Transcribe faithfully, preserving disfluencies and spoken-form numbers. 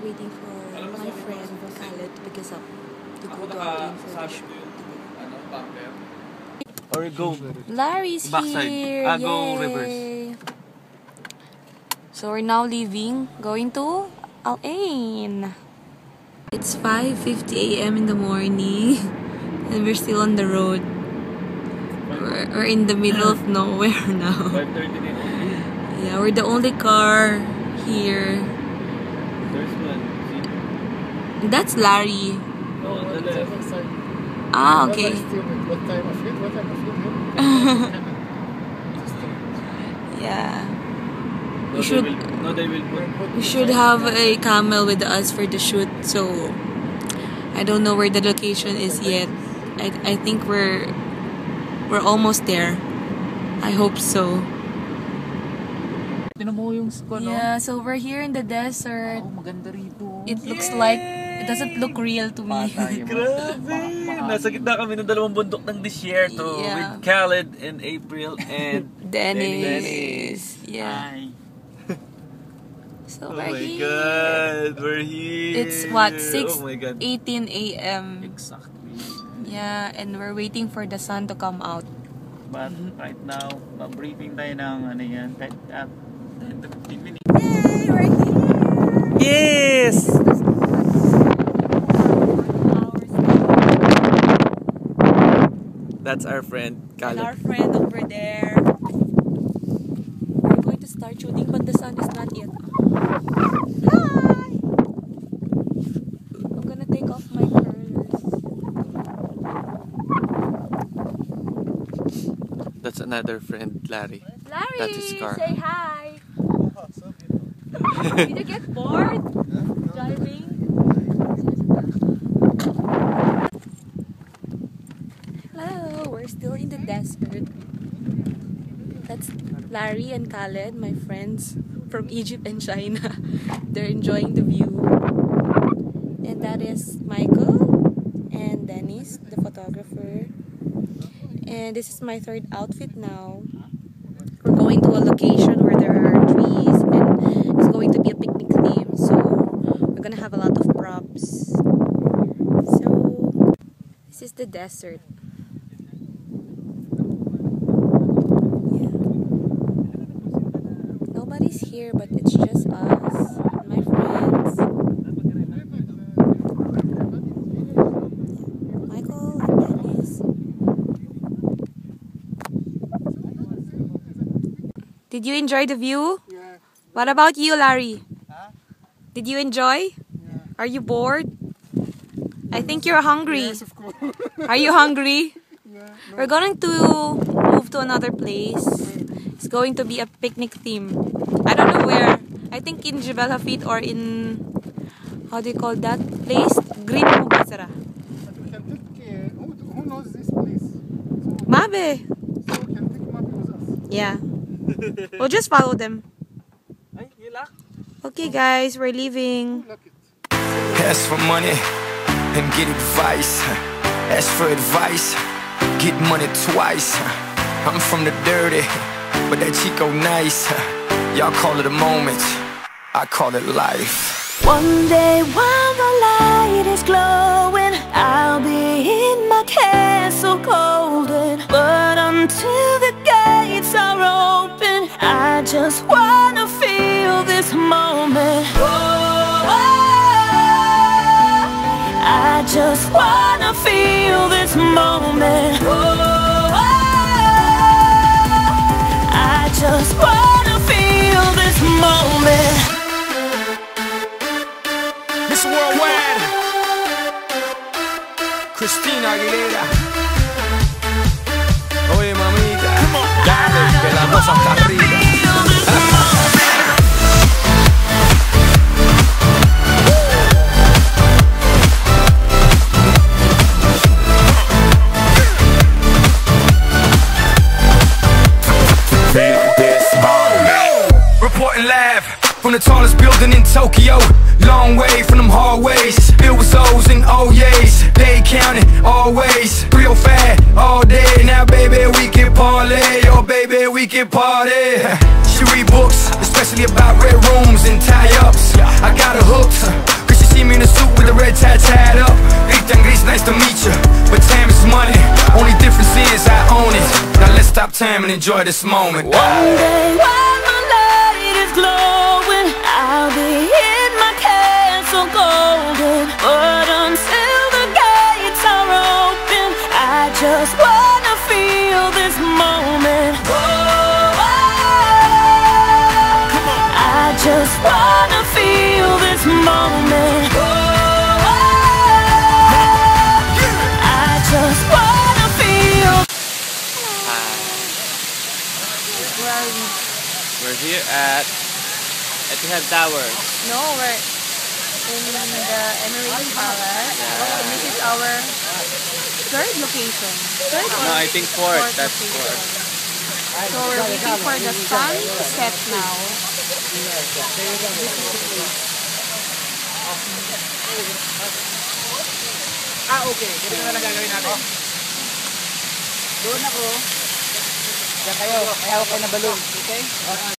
waiting for my friend Khaled to pick us up to go to our info shoot. Or go Larry's backside. here! Ah, go Yay. reverse. So we're now leaving, going to Al Ain. It's five fifty a m in the morning and we're still on the road. We're, we're in the middle of nowhere now. five thirty din only. Yeah, we're the only car here. There's one. See? That's Larry. No, on the left. Ah, okay. What time of it? What time of it? Yeah. No, We should they will, no, they will put. we should have a camel with us for the shoot. So I don't know where the location is yet. I I think we're we're almost there. I hope so. Tinan mo yung squad, no? Yeah, so we're here in the desert. Oh, maganda rito. It looks like it doesn't look real to me. Grabe! Nasa gitna kami ng dalawang bundok ng disyerto Yeah. with Khaled and April and Dennis. Dennis. Yeah. Hi. So Oh we're my here. God, we're here. It's what six Oh my God. eighteen a m Exactly. Yeah, and we're waiting for the sun to come out. But right now, ma-briefing tayo ng ano yan, kahit at ten to fifteen minutes. Yay, we're here. Yes! That's our friend, And Khaled. our friend over there. We're going to start shooting, but the sun is not yet out. Hi! I'm gonna take off my curlers. That's another friend, Larry. Larry, That's his car. say hi. Did you get bored driving? Hello, we're still in the desert. That's Larry and Khaled, my friends from Egypt and China. They're enjoying the view. And that is Michael and Dennis, the photographer. And this is my third outfit now. We're going to a location where there are trees and it's going to be a picnic theme, so we're gonna have a lot of props. So this is the desert. Yeah. Nobody's here, but it's just us, my friends. Michael and Dennis. Did you enjoy the view? Yeah. What about you, Larry? Huh? Did you enjoy? Yeah. Are you bored? I think you're hungry. Yes, of course. Are you hungry? Yeah. No. We're going to move to another place. It's going to be a picnic theme. I don't know where. I think in Jebel Hafid or in, how do you call that place? Green Mubasara. But we can take, uh, who, who knows this place? So, Mabe. so we can take Mabi with us. Yeah. We'll just follow them. Ay, yun. Okay guys, we're leaving. Look it. Ask for money and get advice. Ask for advice, get money twice. I'm from the dirty, but that Chico nice. Y'all call it a moment, I call it life. One day while the light is glowing, I'll be in my castle golden. But until the gates are open, I just wanna feel this moment. Oh, I just wanna feel this moment. Oh, I just wanna feel this moment. Miss Worldwide, Christina Aguilera. Oye mamita, dale, que la cosa está arriba. Reporting live from the tallest building in Tokyo. Long way from them hallways, filled with O's and O's. They counting always, real fat all day. Now baby we can parlay, oh baby we can party. She read books, especially about red rooms and tie-ups. I got her hooked, red tat tat up. Ethan Gris, nice to meet you. But time is money, only difference is I own it. Now let's stop time and enjoy this moment. One day while my light is glowing, I'll be in my castle golden. But until the gates are open, I just wanna feel this moment. Whoa, I just wanna feel this moment. Whoa, I just wanna feel. Where are we? We're here at Etihad Towers. No, we're in the Emirates Palace. And this is our third location. Third or No, I think fourth. fourth That's location. fourth. So we're waiting for the sun to set now. Ah, okay. Ganito na lang gagawin natin. Doon ako. Diyan kayo. May hawak kayo na balloon. Okay?